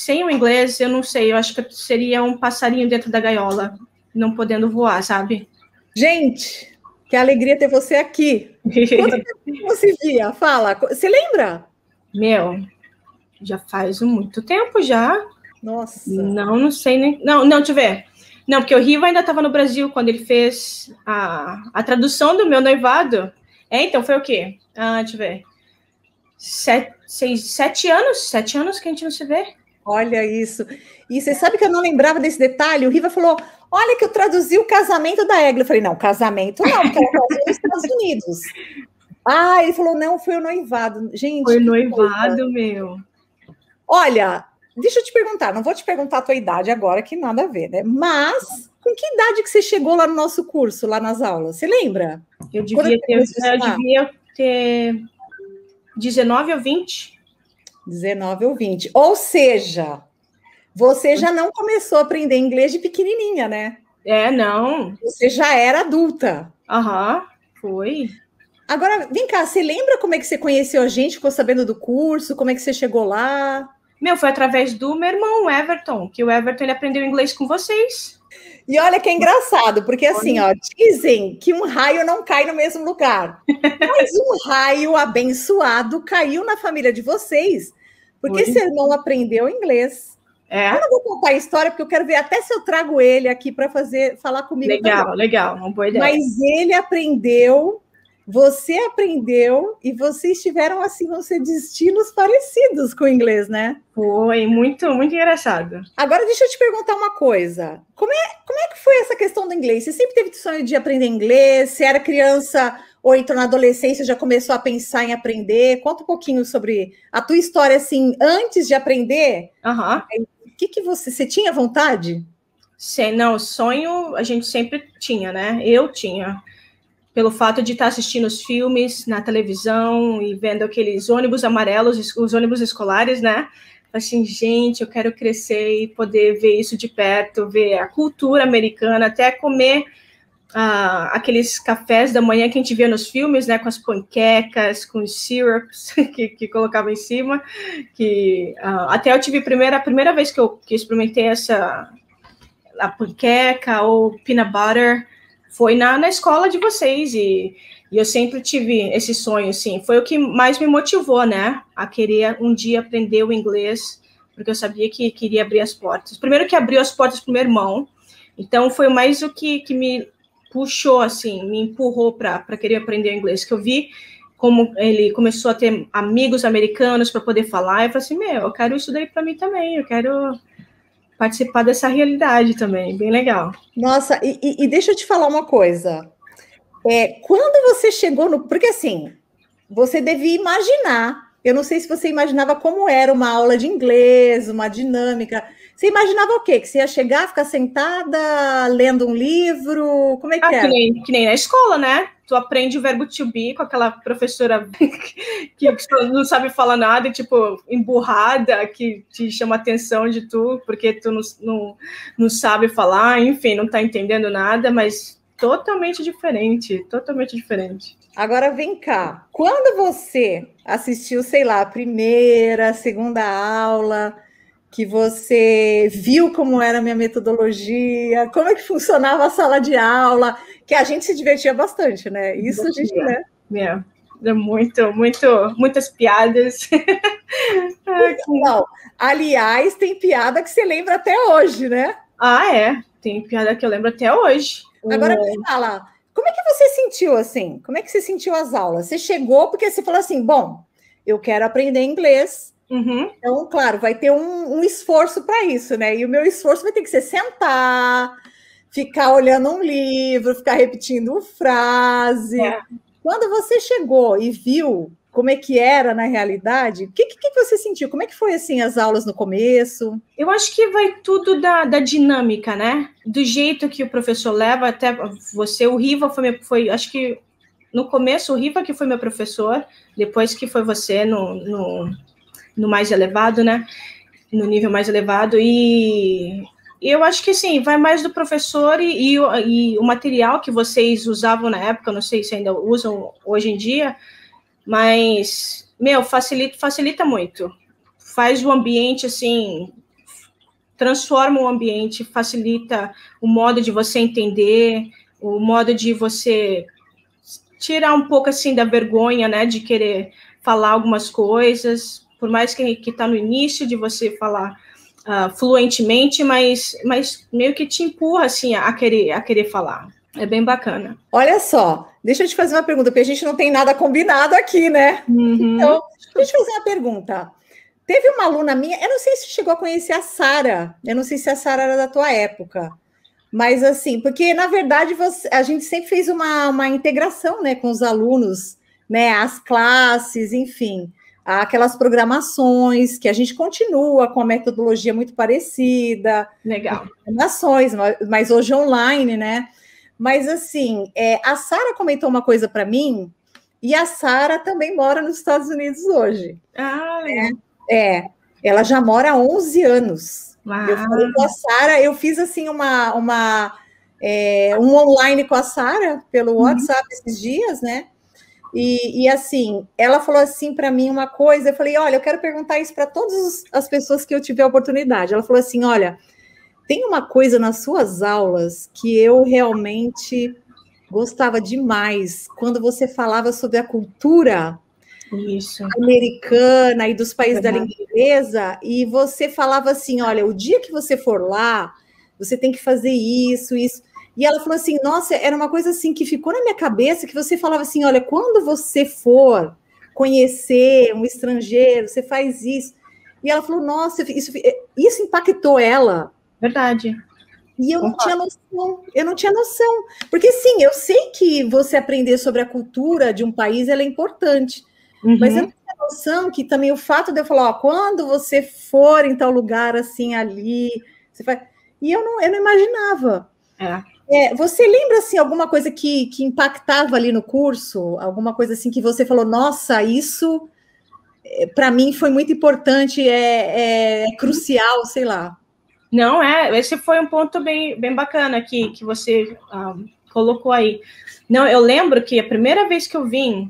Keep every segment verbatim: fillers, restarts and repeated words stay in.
sem o inglês, eu não sei, eu acho que seria um passarinho dentro da gaiola, não podendo voar, sabe? Gente, que alegria ter você aqui. Quanto tempo você via? Fala, você lembra? Meu, já faz muito tempo já. Nossa. Não, não sei nem... Não, não, deixa eu ver. Não, porque o Riva ainda estava no Brasil quando ele fez a, a tradução do meu noivado. É, então foi o quê? Ah, deixa eu ver. Sete, seis, sete anos? Sete anos que a gente não se vê. Olha isso. E você sabe que eu não lembrava desse detalhe? O Riva falou, olha que eu traduzi o casamento da Egla. Eu falei, não, casamento não, porque ela casou nos Estados Unidos. Ah, ele falou, não, foi o noivado. Gente, foi o noivado, coisa. Meu. Olha, deixa eu te perguntar, não vou te perguntar a tua idade agora, que nada a ver, né? Mas, com que idade que você chegou lá no nosso curso, lá nas aulas? Você lembra? Eu devia, ter, eu devia ter dezenove ou vinte. dezenove ou vinte. Ou seja, você já não começou a aprender inglês de pequenininha, né? É, não. Você já era adulta. Aham, foi. Agora, vem cá, você lembra como é que você conheceu a gente, ficou sabendo do curso, como é que você chegou lá? Meu, foi através do meu irmão, o Everton, que o Everton ele aprendeu inglês com vocês. E olha que é engraçado, porque assim, ó, dizem que um raio não cai no mesmo lugar. Mas um raio abençoado caiu na família de vocês, porque seu irmão aprendeu inglês. É? Eu não vou contar a história, porque eu quero ver até se eu trago ele aqui para fazer falar comigo. Legal, também. legal, uma boa ideia. Mas ele aprendeu, você aprendeu, e vocês tiveram, assim, vão ser destinos parecidos com o inglês, né? Foi, muito, muito engraçado. Agora, deixa eu te perguntar uma coisa. Como é, como é que foi essa questão do inglês? Você sempre teve sonho de aprender inglês? Você era criança ou entrou na adolescência, já começou a pensar em aprender? Conta um pouquinho sobre a tua história, assim, antes de aprender. Aham. O que que você... Você tinha vontade? Sim, não, sonho a gente sempre tinha, né? Eu tinha. Pelo fato de estar assistindo os filmes na televisão e vendo aqueles ônibus amarelos, os ônibus escolares, né? Assim, gente, eu quero crescer e poder ver isso de perto, ver a cultura americana, até comer ah, aqueles cafés da manhã que a gente via nos filmes, né? Com as panquecas, com os syrups que, que colocava em cima. Que, ah, até eu tive a primeira, a primeira vez que eu que experimentei essa a panqueca ou peanut butter foi na, na escola de vocês, e, e eu sempre tive esse sonho, assim, foi o que mais me motivou, né, a querer um dia aprender o inglês, porque eu sabia que queria abrir as portas. Primeiro que abriu as portas para o meu irmão, então foi mais o que, que me puxou, assim, me empurrou para querer aprender inglês, que eu vi como ele começou a ter amigos americanos para poder falar, eu falei assim, meu, eu quero isso daí para mim também, eu quero participar dessa realidade também, bem legal. Nossa, e, e deixa eu te falar uma coisa. É, quando você chegou no... Porque, assim, você devia imaginar, eu não sei se você imaginava como era uma aula de inglês, uma dinâmica. Você imaginava o quê? Que você ia chegar, ficar sentada, lendo um livro? Como é que ah, era? Que nem, que nem na escola, né? Tu aprende o verbo to be com aquela professora que não sabe falar nada, tipo, emburrada, que te chama atenção de tu, porque tu não, não, não sabe falar, enfim, não tá entendendo nada, mas totalmente diferente, totalmente diferente. Agora, vem cá. Quando você assistiu, sei lá, a primeira, a segunda aula, que você viu como era a minha metodologia, como é que funcionava a sala de aula, que a gente se divertia bastante, né? Isso a gente, né? É, é muito, muito, muitas piadas. Não, aliás, tem piada que você lembra até hoje, né? Ah, é. Tem piada que eu lembro até hoje. Agora me fala, como é que você sentiu assim? Como é que você sentiu as aulas? Você chegou porque você falou assim, bom, eu quero aprender inglês. Uhum. Então, claro, vai ter um, um esforço para isso, né? E o meu esforço vai ter que ser sentar, ficar olhando um livro, ficar repetindo frase. É. Quando você chegou e viu como é que era na realidade, o que, que, que você sentiu? Como é que foi, assim, as aulas no começo? Eu acho que vai tudo da, da dinâmica, né? Do jeito que o professor leva, até você, o Riva foi, foi acho que no começo o Riva que foi meu professor, depois que foi você no, no, no mais elevado, né? No nível mais elevado, e eu acho que, sim, vai mais do professor e, e, e o material que vocês usavam na época, não sei se ainda usam hoje em dia, mas, meu, facilita, facilita muito. Faz o ambiente, assim, transforma o ambiente, facilita o modo de você entender, o modo de você tirar um pouco assim da vergonha, né, de querer falar algumas coisas, por mais que que está no início de você falar uh, fluentemente, mas, mas meio que te empurra assim a querer a querer falar. É bem bacana. Olha só, deixa eu te fazer uma pergunta, porque a gente não tem nada combinado aqui, né? Uhum. Então, deixa eu te fazer uma pergunta. Teve uma aluna minha, eu não sei se chegou a conhecer a Sara, eu não sei se a Sara era da tua época, mas assim, porque na verdade você, a gente sempre fez uma, uma integração, né, com os alunos, né, as classes, enfim, aquelas programações que a gente continua com a metodologia muito parecida. Legal. Programações, mas hoje online, né? Mas assim, é, a Sara comentou uma coisa para mim, e a Sara também mora nos Estados Unidos hoje. Ah, é, é, ela já mora há onze anos. Uau. Eu falei com a Sara, eu fiz assim uma, uma é, um online com a Sara pelo WhatsApp uhum. esses dias, né? E, e assim, ela falou assim para mim uma coisa, eu falei, olha, eu quero perguntar isso para todas as pessoas que eu tiver a oportunidade. Ela falou assim, olha, tem uma coisa nas suas aulas que eu realmente gostava demais, quando você falava sobre a cultura Isso. americana e dos países Uhum. da língua inglesa, e você falava assim, olha, o dia que você for lá, você tem que fazer isso, isso. E ela falou assim, nossa, era uma coisa assim que ficou na minha cabeça, que você falava assim, olha, quando você for conhecer um estrangeiro, você faz isso. E ela falou, nossa, isso, isso impactou ela. Verdade. E eu não tinha noção, eu não tinha noção. Porque, sim, eu sei que você aprender sobre a cultura de um país ela é importante. Uhum. Mas eu não tinha noção que também o fato de eu falar, ó, quando você for em tal lugar, assim, ali, você faz... E eu não, eu não imaginava. É. É, você lembra, assim, alguma coisa que, que impactava ali no curso? Alguma coisa, assim, que você falou, nossa, isso, para mim, foi muito importante, é, é crucial, sei lá. Não, é, esse foi um ponto bem, bem bacana que, que você um, colocou aí. Não, eu lembro que a primeira vez que eu vim,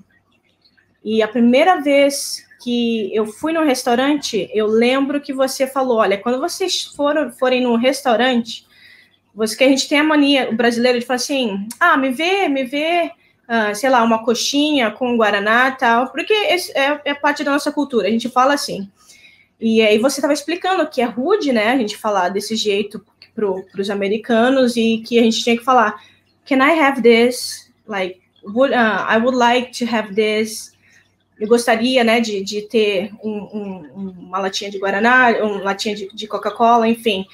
e a primeira vez que eu fui no restaurante, eu lembro que você falou, olha, quando vocês foram, forem num restaurante, você, que a gente tem a mania, o brasileiro, de falar assim, ah, me vê, me vê, uh, sei lá, uma coxinha com guaraná e tal, porque esse é, é parte da nossa cultura, a gente fala assim. E aí você estava explicando que é rude, né, a gente falar desse jeito para os americanos e que a gente tinha que falar, can I have this? Like, would, uh, I would like to have this. Eu gostaria, né, de, de ter um, um, uma latinha de Guaraná, uma latinha de, de Coca-Cola, enfim.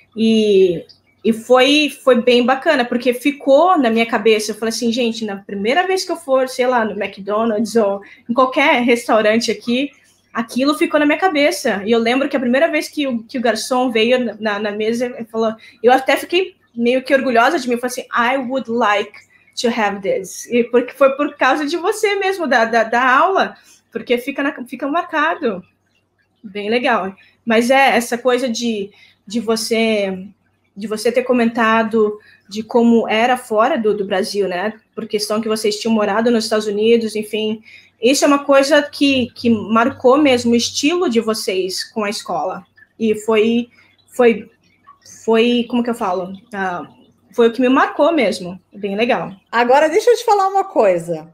E, e foi, foi bem bacana, porque ficou na minha cabeça. Eu falei assim, gente, na primeira vez que eu for, sei lá, no McDonald's ou em qualquer restaurante aqui, aquilo ficou na minha cabeça. E eu lembro que a primeira vez que o, que o garçom veio na, na mesa, ele falou, eu até fiquei meio que orgulhosa de mim. Eu falei assim, I would like to have this. E porque foi por causa de você mesmo, da, da, da aula, porque fica, na, fica marcado. Bem legal. Mas é essa coisa de, de, você, de você ter comentado de como era fora do, do Brasil, né? Por questão que vocês tinham morado nos Estados Unidos, enfim... Isso é uma coisa que, que marcou mesmo o estilo de vocês com a escola. E foi, foi, foi como que eu falo? Ah, foi o que me marcou mesmo. Bem legal. Agora, deixa eu te falar uma coisa.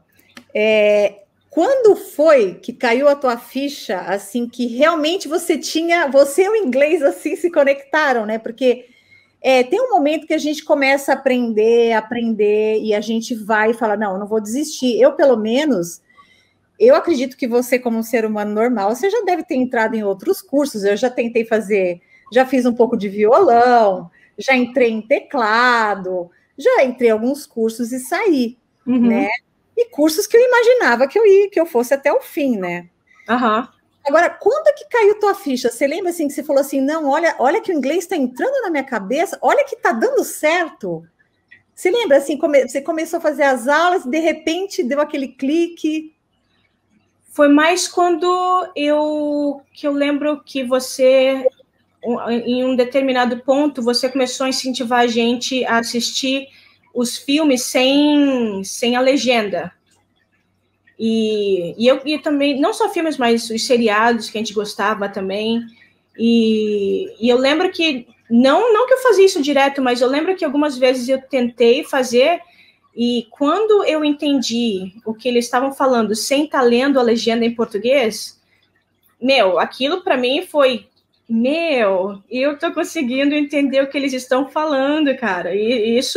É, quando foi que caiu a tua ficha, assim, que realmente você tinha... Você e o inglês, assim, se conectaram, né? Porque é, tem um momento que a gente começa a aprender, aprender, e a gente vai e fala, não, eu não vou desistir. Eu, pelo menos... Eu acredito que você, como um ser humano normal, você já deve ter entrado em outros cursos. Eu já tentei fazer, já fiz um pouco de violão, já entrei em teclado, já entrei em alguns cursos e saí, uhum. né? E cursos que eu imaginava que eu ia, que eu fosse até o fim, né? Uhum. Agora, quando é que caiu tua ficha? Você lembra assim que você falou assim, não, olha, olha que o inglês está entrando na minha cabeça, olha que está dando certo. Você lembra assim, come, você começou a fazer as aulas, de repente deu aquele clique. Foi mais quando eu que eu lembro que você, em um determinado ponto, você começou a incentivar a gente a assistir os filmes sem, sem a legenda. E, e eu e também, não só filmes, mas os seriados que a gente gostava também. E, e eu lembro que não, não que eu fazia isso direto, mas eu lembro que algumas vezes eu tentei fazer, e quando eu entendi o que eles estavam falando sem estar lendo a legenda em português, meu, aquilo para mim foi, meu, eu tô conseguindo entender o que eles estão falando, cara, e isso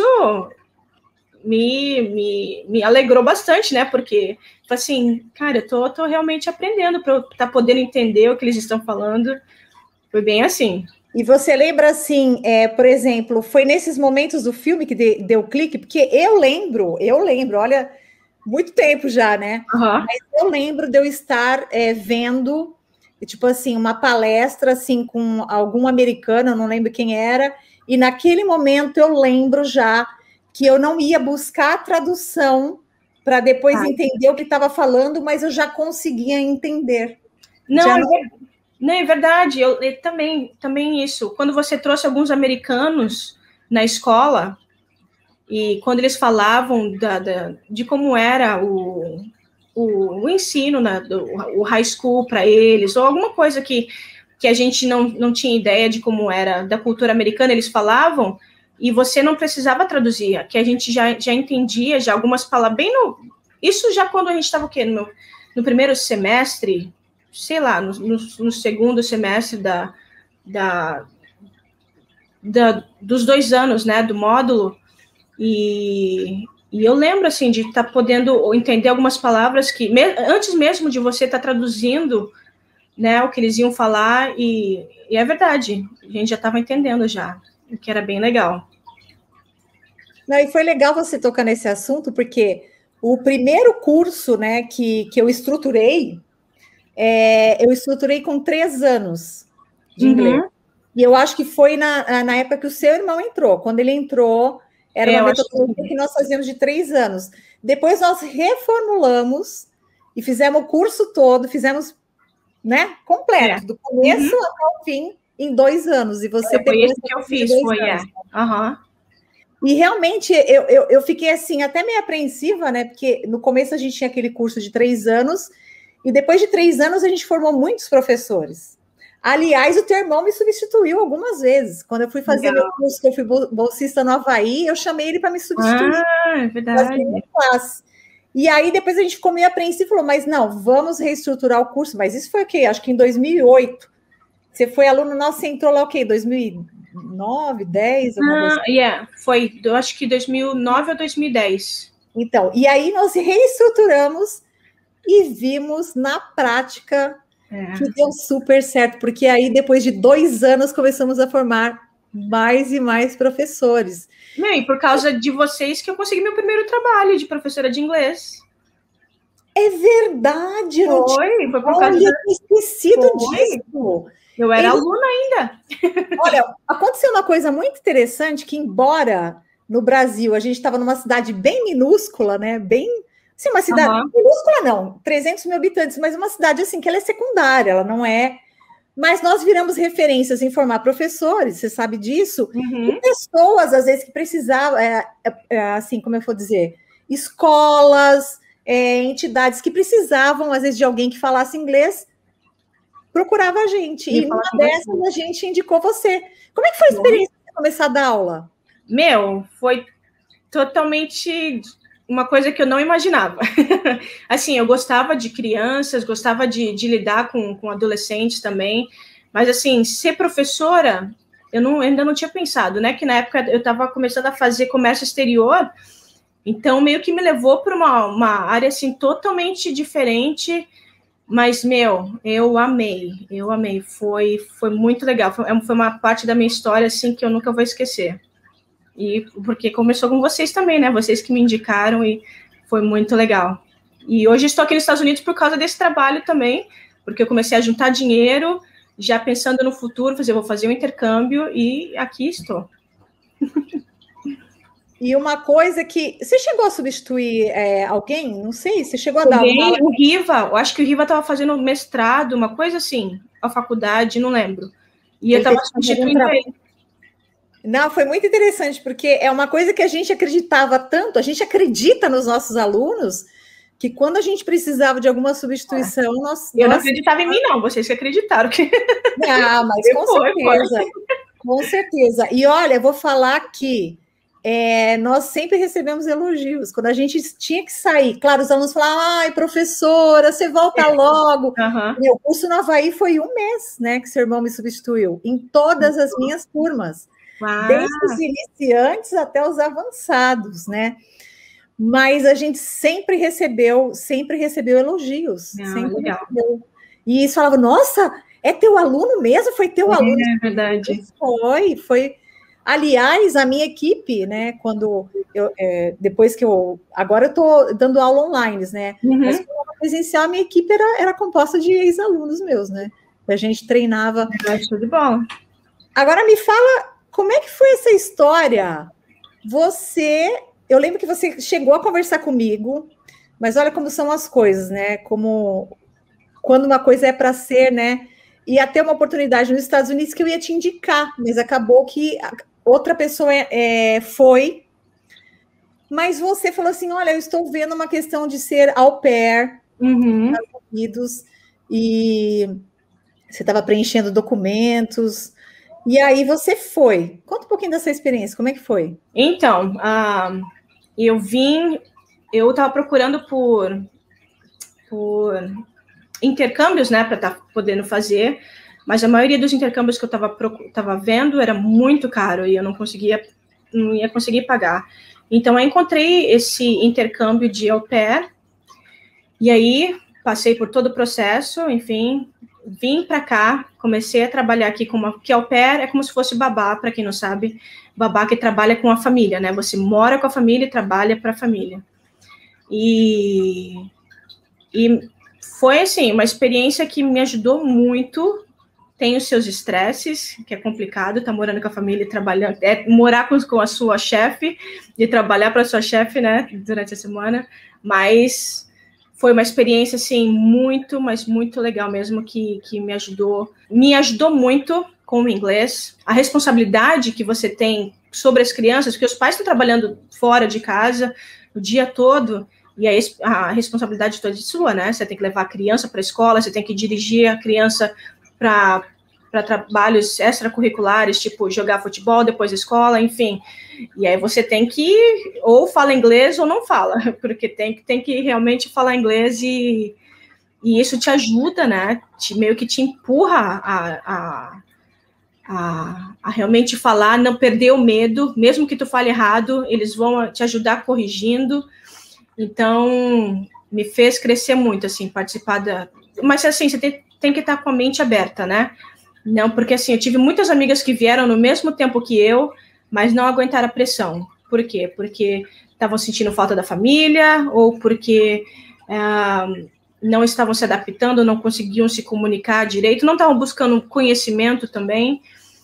me, me, me alegrou bastante, né, porque, assim, cara, eu tô, tô realmente aprendendo para eu estar podendo entender o que eles estão falando, foi bem assim. E você lembra, assim, é, por exemplo, foi nesses momentos do filme que de, deu clique? Porque eu lembro, eu lembro, olha, muito tempo já, né? Uhum. Mas eu lembro de eu estar é, vendo, tipo assim, uma palestra, assim, com algum americano, eu não lembro quem era, e naquele momento eu lembro já que eu não ia buscar a tradução para depois ah. entender o que estava falando, mas eu já conseguia entender. Não, já não... Não, é verdade, eu, eu também, também isso. Quando você trouxe alguns americanos na escola, e quando eles falavam da, da, de como era o, o, o ensino, né, do, o high school para eles, ou alguma coisa que, que a gente não, não tinha ideia de como era da cultura americana, eles falavam, e você não precisava traduzir, que a gente já, já entendia já algumas palavras, bem no... Isso já quando a gente estava o quê? No, no primeiro semestre... sei lá, no, no, no segundo semestre da, da, da, dos dois anos, né, do módulo, e, e eu lembro, assim, de estar tá podendo entender algumas palavras que, me, antes mesmo de você estar tá traduzindo, né, o que eles iam falar, e, e é verdade, a gente já estava entendendo já, o que era bem legal. Não, e foi legal você tocar nesse assunto, porque o primeiro curso, né, que, que eu estruturei, É, eu estruturei com três anos de inglês. Uhum. E eu acho que foi na, na época que o seu irmão entrou. Quando ele entrou, era é, uma metodologia que... que nós fazíamos de três anos. Depois nós reformulamos e fizemos o curso todo, fizemos, né, completo, é. do começo uhum. até o fim, em dois anos. E você é, foi esse que eu fiz, foi, é. Uhum. E realmente eu, eu, eu fiquei assim, até meio apreensiva, né? Porque no começo a gente tinha aquele curso de três anos. E depois de três anos, a gente formou muitos professores. Aliás, o teu irmão me substituiu algumas vezes. Quando eu fui fazer Legal. meu curso, que eu fui bolsista no Havaí, eu chamei ele para me substituir. Ah, é verdade. E aí, depois a gente ficou meio apreensivo e falou, mas não, vamos reestruturar o curso. Mas isso foi o quê? Acho que em dois mil e oito. Você foi aluno nosso, você entrou lá o quê? dois mil e nove, dez? Ah, assim. yeah. Foi, eu acho que dois mil e nove ou dois mil e dez. Então, e aí nós reestruturamos e vimos na prática é. que deu super certo, porque aí depois de dois anos começamos a formar mais e mais professores. Não, e por causa de vocês que eu consegui meu primeiro trabalho de professora de inglês. É verdade. Foi, não tinha... foi por causa Olha, da... esquecido foi. disso. Eu era Ele... aluna ainda. Olha, aconteceu uma coisa muito interessante, que embora no Brasil a gente estava numa cidade bem minúscula, né, bem... Sim, uma cidade uhum. minúscula não, trezentos mil habitantes, mas uma cidade assim que ela é secundária, ela não é... Mas nós viramos referências em formar professores, você sabe disso, uhum. e pessoas, às vezes, que precisavam, é, é, assim, como eu vou dizer, escolas, é, entidades que precisavam, às vezes, de alguém que falasse inglês, procurava a gente, e, e uma dessas você. a gente indicou você. Como é que foi a experiência de começar a dar aula? Meu, foi totalmente... uma coisa que eu não imaginava. Assim, eu gostava de crianças, gostava de, de lidar com, com adolescentes também, mas, assim, ser professora, eu não, ainda não tinha pensado, né? Que na época eu estava começando a fazer comércio exterior, então meio que me levou para uma, uma área, assim, totalmente diferente, mas, meu, eu amei, eu amei, foi, foi muito legal, foi, foi uma parte da minha história, assim, que eu nunca vou esquecer. E porque começou com vocês também, né? Vocês que me indicaram e foi muito legal. E hoje estou aqui nos Estados Unidos por causa desse trabalho também, porque eu comecei a juntar dinheiro, já pensando no futuro, fazer, vou fazer um intercâmbio e aqui estou. E uma coisa que... Você chegou a substituir é, alguém? Não sei, você chegou a dar alguém, uma... O Riva, eu acho que o Riva estava fazendo mestrado, uma coisa assim, a faculdade, não lembro. E eu estava substituindo um ele. Não, foi muito interessante, porque é uma coisa que a gente acreditava tanto, a gente acredita nos nossos alunos, que quando a gente precisava de alguma substituição, nós... Eu nós... não acreditava em mim, não, vocês que acreditaram. Que... Ah, mas com foi, certeza. Foi. Com certeza. E olha, vou falar que é, nós sempre recebemos elogios. Quando a gente tinha que sair, claro, os alunos falavam, ai, professora, você volta logo. Uhum. Meu curso no Havaí foi um mês, né, que seu irmão me substituiu, em todas as minhas turmas. Uau. Desde os iniciantes até os avançados, né? Mas a gente sempre recebeu, sempre recebeu elogios. Ah, sempre legal. recebeu. E isso falava, nossa, é teu aluno mesmo? Foi teu é, aluno? É verdade. Foi, foi. Aliás, a minha equipe, né, quando eu, é, depois que eu, agora eu estou dando aula online, né, Uhum. mas quando eu era presencial, a minha equipe era, era composta de ex-alunos meus, né, a gente treinava. Show de bola. Agora me fala, como é que foi essa história? Você, eu lembro que você chegou a conversar comigo, mas olha como são as coisas, né, como quando uma coisa é para ser, né, ia ter uma oportunidade nos Estados Unidos que eu ia te indicar, mas acabou que outra pessoa é, foi, mas você falou assim, olha, eu estou vendo uma questão de ser au pair uhum. nos Estados Unidos, e você estava preenchendo documentos, e aí você foi. Conta um pouquinho dessa experiência, como é que foi? Então, uh, eu vim, eu estava procurando por, por intercâmbios, né, para estar tá podendo fazer, mas a maioria dos intercâmbios que eu estava vendo era muito caro e eu não conseguia, não ia conseguir pagar. Então, eu encontrei esse intercâmbio de au pair, e aí passei por todo o processo, enfim, vim para cá, comecei a trabalhar aqui com uma, que au pair é como se fosse babá, para quem não sabe, babá que trabalha com a família, né, você mora com a família e trabalha para a família. E... e foi, assim, uma experiência que me ajudou muito. Tem os seus estresses, que é complicado, tá morando com a família e trabalhando, é morar com, com a sua chefe e trabalhar para a sua chefe, né, durante a semana, mas foi uma experiência, assim, muito, mas muito legal mesmo, que, que me ajudou, me ajudou muito com o inglês, a responsabilidade que você tem sobre as crianças, porque os pais estão trabalhando fora de casa o dia todo, e aí a responsabilidade toda é sua, né? Você tem que levar a criança para a escola, você tem que dirigir a criança para trabalhos extracurriculares, tipo jogar futebol depois da escola, enfim. E aí você tem que ou fala inglês ou não fala, porque tem, tem que realmente falar inglês e, e isso te ajuda, né? Te, meio que te empurra a, a, a, a realmente falar, não perder o medo, mesmo que tu fale errado, eles vão te ajudar corrigindo. Então, me fez crescer muito, assim, participar da... Mas, assim, você tem, tem que estar com a mente aberta, né? Não, porque, assim, eu tive muitas amigas que vieram no mesmo tempo que eu, mas não aguentaram a pressão. Por quê? Porque estavam sentindo falta da família, ou porque ah, não estavam se adaptando, não conseguiam se comunicar direito, não estavam buscando conhecimento também.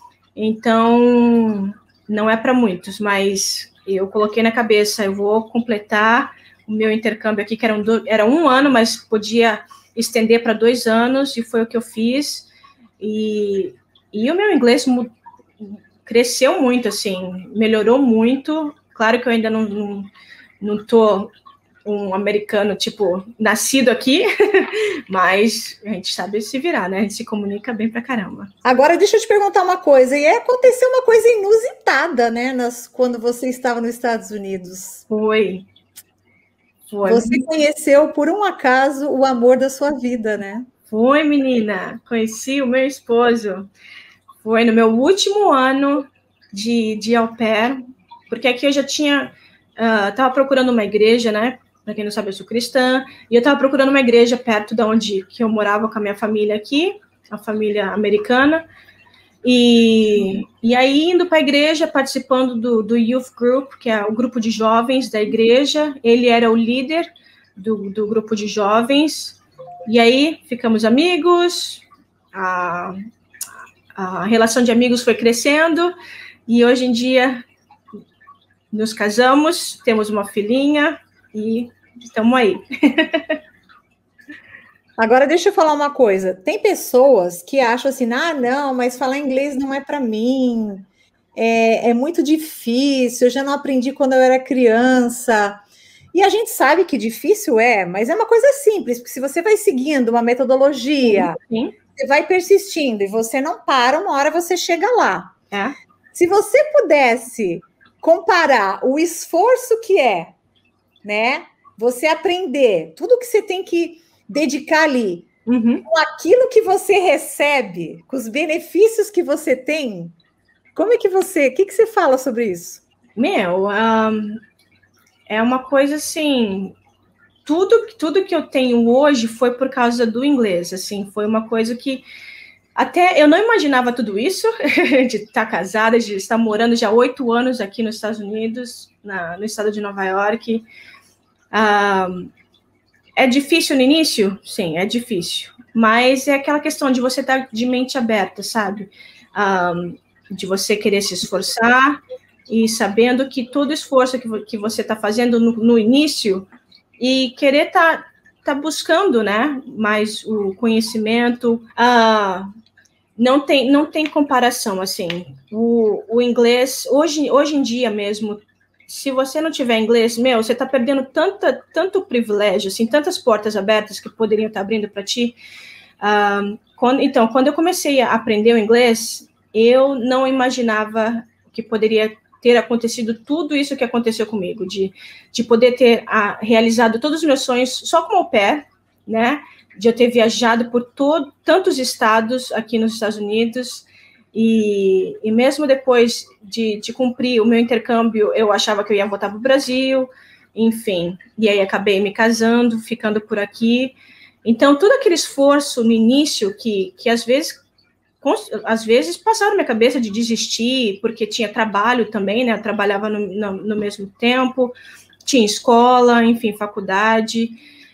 Então, não é para muitos, mas eu coloquei na cabeça, eu vou completar o meu intercâmbio aqui, que era um, era um ano, mas podia estender para dois anos, e foi o que eu fiz, e, e o meu inglês cresceu muito, assim, melhorou muito. Claro que eu ainda não, não, não tô um americano, tipo, nascido aqui, mas a gente sabe se virar, né? A gente se comunica bem pra caramba. Agora, deixa eu te perguntar uma coisa, e aconteceu uma coisa inusitada, né, nas, quando você estava nos Estados Unidos. Foi. Foi. Você conheceu, por um acaso, o amor da sua vida, né? Foi, menina. Conheci o meu esposo. Foi no meu último ano de, de au pair, porque aqui eu já tinha... Estava uh, procurando uma igreja, né? Para quem não sabe, eu sou cristã. E eu estava procurando uma igreja perto de onde que eu morava com a minha família aqui, a família americana. E, e aí, indo para a igreja, participando do, do Youth Group, que é o grupo de jovens da igreja. Ele era o líder do, do grupo de jovens. E aí, ficamos amigos, a, a relação de amigos foi crescendo, e hoje em dia nos casamos, temos uma filhinha, e estamos aí. Agora, deixa eu falar uma coisa. Tem pessoas que acham assim, ah, não, mas falar inglês não é para mim, é, é muito difícil, eu já não aprendi quando eu era criança. E a gente sabe que difícil é, mas é uma coisa simples, porque se você vai seguindo uma metodologia, sim, sim. Você vai persistindo e você não para, uma hora você chega lá. É. Se você pudesse comparar o esforço que é, né, você aprender tudo que você tem que dedicar ali, uhum. com aquilo que você recebe, com os benefícios que você tem, como é que você, o que, que você fala sobre isso? Meu, um, é uma coisa assim, tudo, tudo que eu tenho hoje foi por causa do inglês, assim, foi uma coisa que até eu não imaginava tudo isso, de estar casada, de estar morando já oito anos aqui nos Estados Unidos, na, no estado de Nova York. Um, é difícil no início? Sim, é difícil. Mas é aquela questão de você estar de mente aberta, sabe? Um, de você querer se esforçar e sabendo que todo esforço que, que você está fazendo no, no início e querer estar tá, tá buscando, né, mais o conhecimento, uh, não tem, não tem comparação, assim, o, o inglês, hoje, hoje em dia mesmo, se você não tiver inglês, meu, você está perdendo tanta, tanto privilégio, assim, tantas portas abertas que poderiam estar abrindo para ti. Uh, quando, então, quando eu comecei a aprender o inglês, eu não imaginava que poderia ter acontecido tudo isso que aconteceu comigo, de, de poder ter a, realizado todos os meus sonhos só com o pé, né, de eu ter viajado por todo, tantos estados aqui nos Estados Unidos, e, e mesmo depois de, de cumprir o meu intercâmbio, eu achava que eu ia voltar para o Brasil, enfim, e aí acabei me casando, ficando por aqui. Então, todo aquele esforço no início, que, que às vezes, às vezes passaram na minha cabeça de desistir, porque tinha trabalho também, né, eu trabalhava no, no, no mesmo tempo, tinha escola, enfim, faculdade,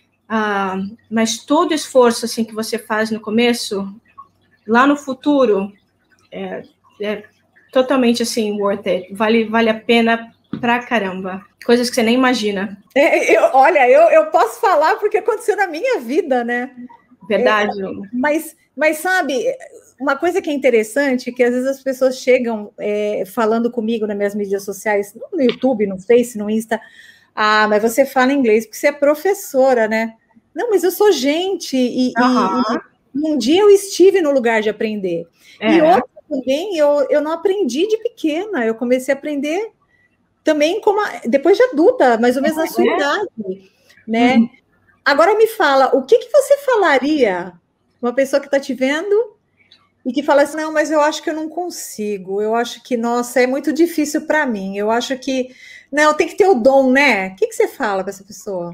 ah, mas todo esforço, assim, que você faz no começo, lá no futuro, é, é totalmente, assim, worth it, vale, vale a pena pra caramba, coisas que você nem imagina. É, eu, olha, eu, eu posso falar porque aconteceu na minha vida, né? Verdade. É, mas, mas, sabe, uma coisa que é interessante, que às vezes as pessoas chegam é, falando comigo nas minhas mídias sociais, no YouTube, no Face, no Insta, ah, mas você fala inglês porque você é professora, né? Não, mas eu sou gente, e, Uhum. e, e um dia eu estive no lugar de aprender. É. E outra também, eu, eu não aprendi de pequena, eu comecei a aprender também como a, depois de adulta, mais ou menos na sua é. idade, né? Uhum. Agora me fala, o que, que você falaria uma pessoa que está te vendo e que fala assim, não, mas eu acho que eu não consigo, eu acho que, nossa, é muito difícil para mim, eu acho que, não, tem que ter o dom, né? O que, que você fala para essa pessoa?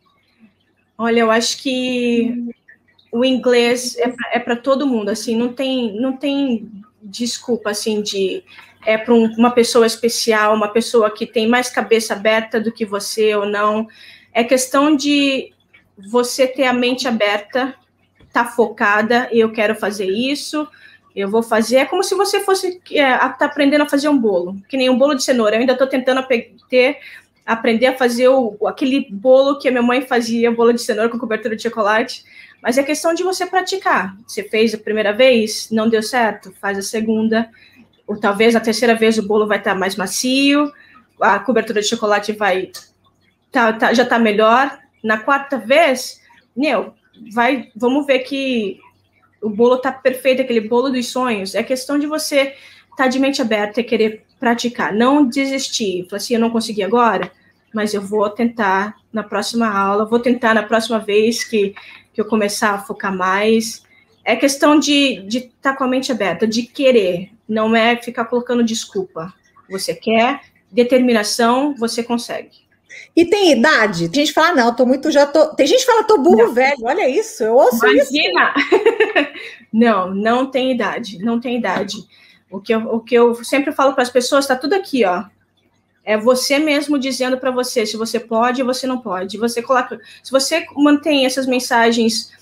Olha, eu acho que o inglês é para todo mundo, assim, não tem, não tem desculpa, assim, de é para um, uma pessoa especial, uma pessoa que tem mais cabeça aberta do que você ou não. É questão de você ter a mente aberta, tá focada, eu quero fazer isso, eu vou fazer. É como se você fosse é, tá aprendendo a fazer um bolo, que nem um bolo de cenoura. Eu ainda estou tentando ter, aprender a fazer o, aquele bolo que a minha mãe fazia, bolo de cenoura com cobertura de chocolate. Mas é questão de você praticar. Você fez a primeira vez, não deu certo, faz a segunda, ou talvez a terceira vez o bolo vai estar mais macio, a cobertura de chocolate vai tá, tá, já está melhor. Na quarta vez, meu, vai, vamos ver que o bolo está perfeito, aquele bolo dos sonhos. É questão de você estar tá de mente aberta e querer praticar, não desistir. Falar assim, eu não consegui agora, mas eu vou tentar na próxima aula, vou tentar na próxima vez que, que eu começar a focar mais. É questão de de estar tá com a mente aberta, de querer, não é ficar colocando desculpa. Você quer, determinação, você consegue. E tem idade? Tem gente que fala, não, tô muito, já tô... Tem gente que fala, tô burro não. velho, olha isso, eu ouço Imagina. isso. Não, não tem idade, não tem idade. O que eu, o que eu sempre falo para as pessoas, tá tudo aqui, ó. É você mesmo dizendo para você se você pode ou você não pode. Você coloca, se você mantém essas mensagens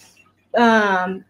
uh,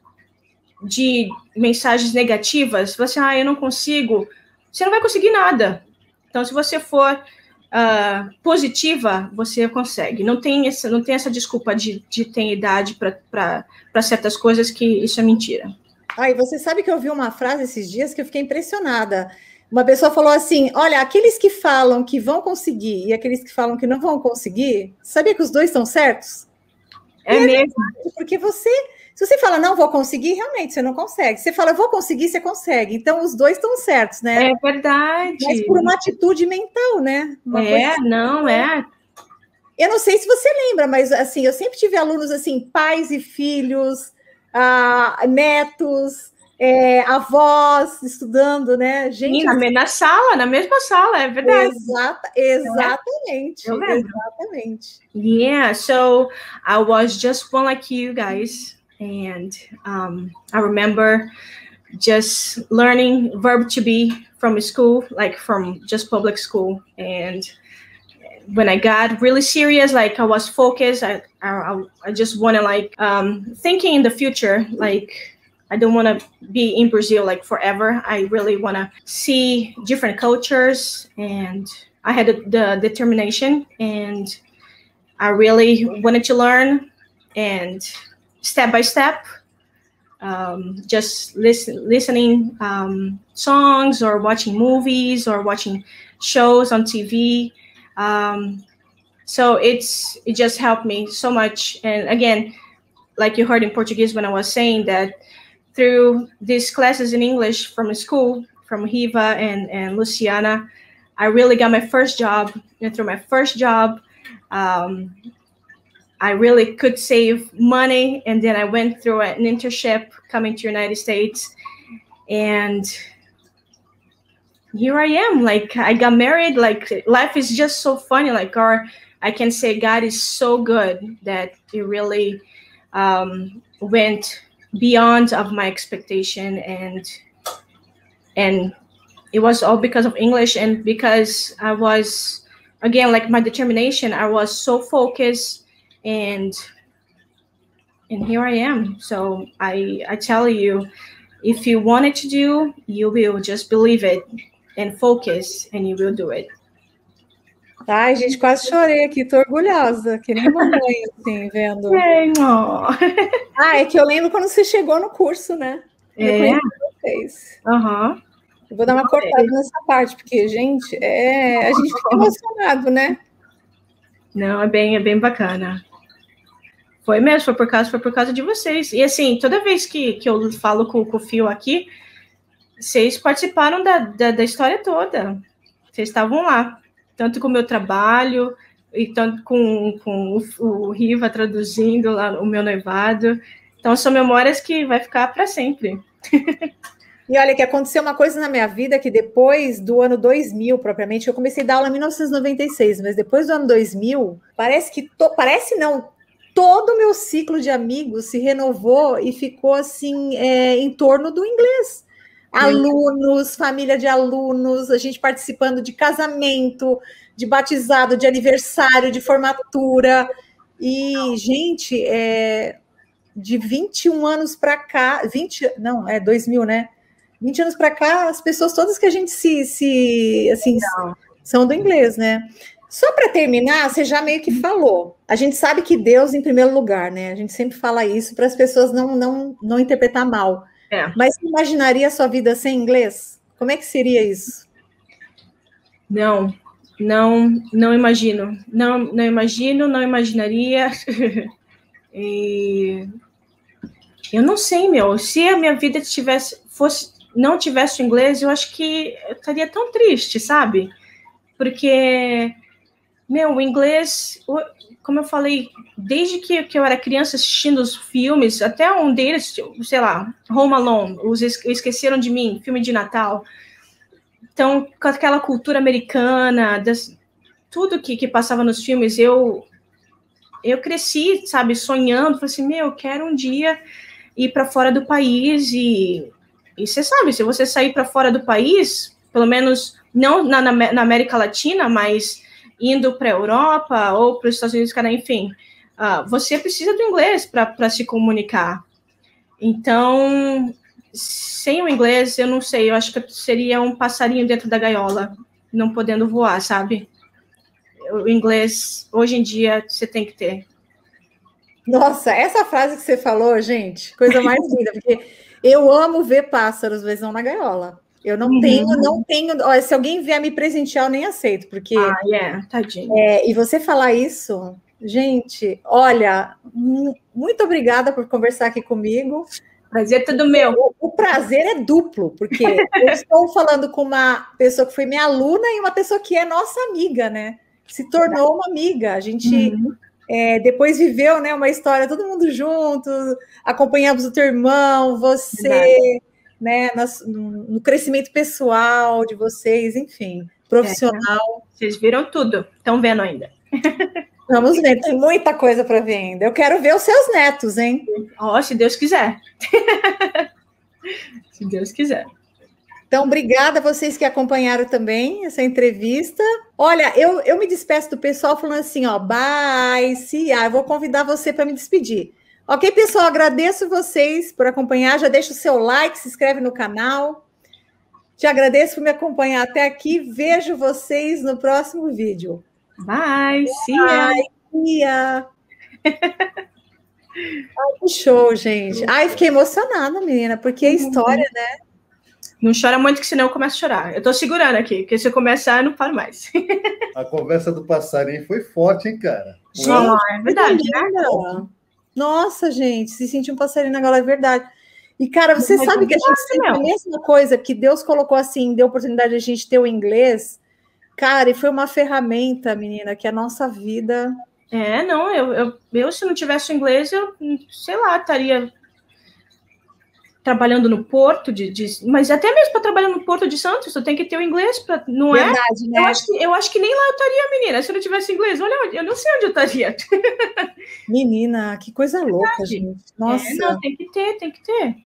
de mensagens negativas, você, ah, eu não consigo, você não vai conseguir nada. Então, se você for uh, positiva, você consegue. Não tem essa, não tem essa desculpa de, de ter idade para certas coisas, que isso é mentira. Ai, você sabe que eu ouvi uma frase esses dias que eu fiquei impressionada. Uma pessoa falou assim, olha, aqueles que falam que vão conseguir e aqueles que falam que não vão conseguir, sabia que os dois estão certos? É, é mesmo. Verdade, porque você, Se você fala, não vou conseguir, realmente você não consegue. Você fala, eu vou conseguir, você consegue. Então, os dois estão certos, né? É verdade. Mas por uma atitude mental, né? Uma é, coisa não, é. Eu não sei se você lembra, mas assim, eu sempre tive alunos assim, pais e filhos, ah, netos, é, avós estudando, né? Gente, Sim, na, na sala, na mesma sala, é verdade. Exata, exatamente. Eu lembro. Exatamente. Yeah, so I was just one like you guys, and um, I remember just learning verb to be from school, like from just public school, and when I got really serious, like I was focused, I I, I just want to like um, thinking in the future, like I don't want to be in Brazil like forever. I really want to see different cultures, and I had the, the determination, and I really wanted to learn, and step by step, um, just listen, listening um, songs or watching movies or watching shows on T V. Um, so it's it just helped me so much. And again, like you heard in Portuguese when I was saying that through these classes in English from school, from Riva and, and Luciana, I really got my first job. And through my first job, um, I really could save money. And then I went through an internship coming to the United States. And here I am, like I got married, like life is just so funny, like, or I can say God is so good that it really um, went beyond of my expectation, and and it was all because of English, and because I was, again, like my determination, I was so focused, and and here I am. So I I tell you, if you want it to do, you will just believe it and focus, and you will do it. Ai, gente, quase chorei aqui, tô orgulhosa, que nem mamãe, assim, vendo. É, ah, é que eu lembro quando você chegou no curso, né? Eu é. conheci vocês. Uhum. Eu vou dar uma cortada nessa parte, porque, gente, é... a gente fica emocionado, né? Não, é bem, é bem bacana. Foi mesmo, foi por causa, foi por causa de vocês. E assim, toda vez que, que eu falo com, com o Fio aqui, vocês participaram da, da, da história toda. Vocês estavam lá. Tanto com o meu trabalho, e tanto com, com o, o Riva traduzindo lá o meu noivado. Então, são memórias que vai ficar para sempre. E olha, que aconteceu uma coisa na minha vida que depois do ano dois mil, propriamente, eu comecei a dar aula em mil novecentos e noventa e seis, mas depois do ano dois mil, parece que, to, parece não, todo o meu ciclo de amigos se renovou e ficou assim, é, em torno do inglês. Alunos, família de alunos, a gente participando de casamento, de batizado, de aniversário, de formatura. E, gente, é, de vinte e um anos para cá, vinte, não, é dois mil, né? vinte anos para cá, as pessoas todas que a gente se, se assim, são do inglês, né? Só para terminar, você já meio que falou. A gente sabe que Deus em primeiro lugar, né? A gente sempre fala isso para as pessoas não, não, não interpretar mal. É. Mas você imaginaria a sua vida sem inglês? Como é que seria isso? Não, não, não imagino. Não, não imagino, não imaginaria. E eu não sei, meu. Se a minha vida tivesse, fosse, não tivesse inglês, eu acho que eu estaria tão triste, sabe? Porque, meu, o inglês, como eu falei, desde que, que eu era criança assistindo os filmes, até um deles, sei lá, Home Alone, os Esqueceram de Mim, filme de Natal. Então, com aquela cultura americana, das, tudo que, que passava nos filmes, eu, eu cresci, sabe, sonhando, falei assim, meu, eu quero um dia ir para fora do país e, e você sabe, se você sair para fora do país, pelo menos não na, na América Latina, mas indo para a Europa ou para os Estados Unidos, cara, enfim, uh, você precisa do inglês para se comunicar. Então, sem o inglês, eu não sei, eu acho que seria um passarinho dentro da gaiola, não podendo voar, sabe? O inglês, hoje em dia, você tem que ter. Nossa, essa frase que você falou, gente, coisa mais linda, porque eu amo ver pássaros, mas não na gaiola. Eu não uhum. tenho, não tenho. Olha, se alguém vier me presentear, eu nem aceito, porque. Ah, é, yeah, tadinho. É, e você falar isso, Gente, olha, muito obrigada por conversar aqui comigo. Prazer todo meu. O, o prazer é duplo, porque eu estou falando com uma pessoa que foi minha aluna e uma pessoa que é nossa amiga, né? Se tornou uma amiga. A gente uhum. é, depois viveu, né, uma história, todo mundo junto, acompanhamos o teu irmão, você, né, no, no crescimento pessoal de vocês, enfim, profissional. É, vocês viram tudo, estão vendo ainda. Vamos ver, tem muita coisa para ver ainda. Eu quero ver os seus netos, hein? Ó, oh, se Deus quiser. Se Deus quiser. Então, obrigada a vocês que acompanharam também essa entrevista. Olha, eu, eu me despeço do pessoal falando assim, ó, bye, see ya. Eu vou convidar você para me despedir. Ok, pessoal, agradeço vocês por acompanhar. Já deixa o seu like, se inscreve no canal. Te agradeço por me acompanhar até aqui. Vejo vocês no próximo vídeo. Bye, see ya. Bye, see ya. Ai, que show, gente. Ai, fiquei emocionada, menina, porque é história, né? Não chora muito, que senão eu começo a chorar. Eu tô segurando aqui, porque se eu começar, eu não paro mais. A conversa do passarinho foi forte, hein, cara? Gente, oh, é verdade, né? Nossa, gente, se sentir um passarinho na gaiola é verdade. E, cara, você Mas sabe que a gente sempre a mesma coisa, que Deus colocou assim, deu oportunidade de a gente ter o inglês. Cara, e foi uma ferramenta, menina, que a nossa vida... É, não, eu, eu, eu se não tivesse o inglês, eu, sei lá, estaria trabalhando no Porto de, de... Mas até mesmo para trabalhar no Porto de Santos, eu tenho que ter o inglês, pra, não Verdade, é? Né? Eu acho, que, eu acho que nem lá eu estaria, menina, se eu não tivesse inglês. Olha, eu não sei onde eu estaria. Menina, que coisa louca, gente. Nossa. É, não, tem que ter, tem que ter.